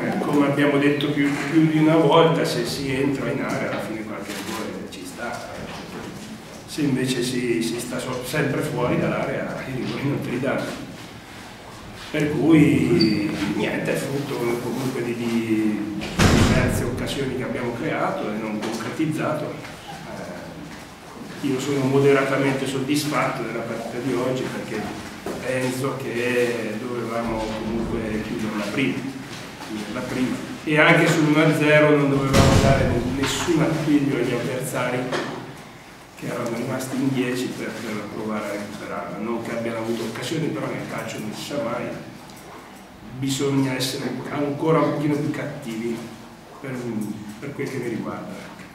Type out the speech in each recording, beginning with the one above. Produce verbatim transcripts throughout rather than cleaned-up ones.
eh, come abbiamo detto più, più di una volta, se si entra in area alla fine qualche errore ci sta. Se invece si, si sta so, sempre fuori dall'area, i rigori non te li danno. Per cui niente, è frutto comunque di, di diverse occasioni che abbiamo creato e non concretizzato. Eh, io sono moderatamente soddisfatto della partita di oggi perché penso che dovevamo comunque chiudere la prima, chiudere la prima. E anche sull'uno a zero non dovevamo dare nessun appiglio agli avversari che erano rimasti in dieci per, per provare a recuperarla. Non che abbiano avuto occasioni, però nel calcio non si sa mai, bisogna essere ancora un pochino più cattivi per, per quel che mi riguarda.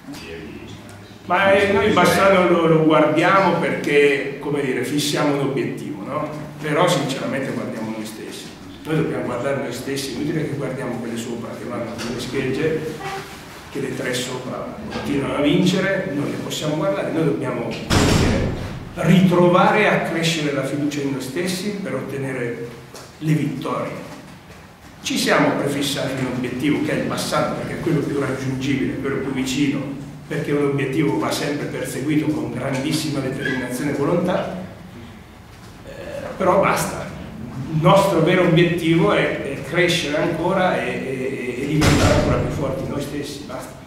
Ma eh, noi Bassano lo, lo guardiamo perché, come dire, fissiamo un obiettivo, no? Però sinceramente guardiamo noi stessi. Noi dobbiamo guardare noi stessi, inutile che guardiamo quelle sopra che vanno come le schegge, che le tre sopra continuano a vincere, noi le possiamo guardare, noi dobbiamo dire, ritrovare e accrescere la fiducia in noi stessi per ottenere le vittorie. Ci siamo prefissati un obiettivo che è il passato, perché è quello più raggiungibile, quello più vicino, perché un obiettivo va sempre perseguito con grandissima determinazione e volontà, eh, però basta. Il nostro vero obiettivo è, è crescere ancora e, e, e diventare ancora più forti noi stessi, basta.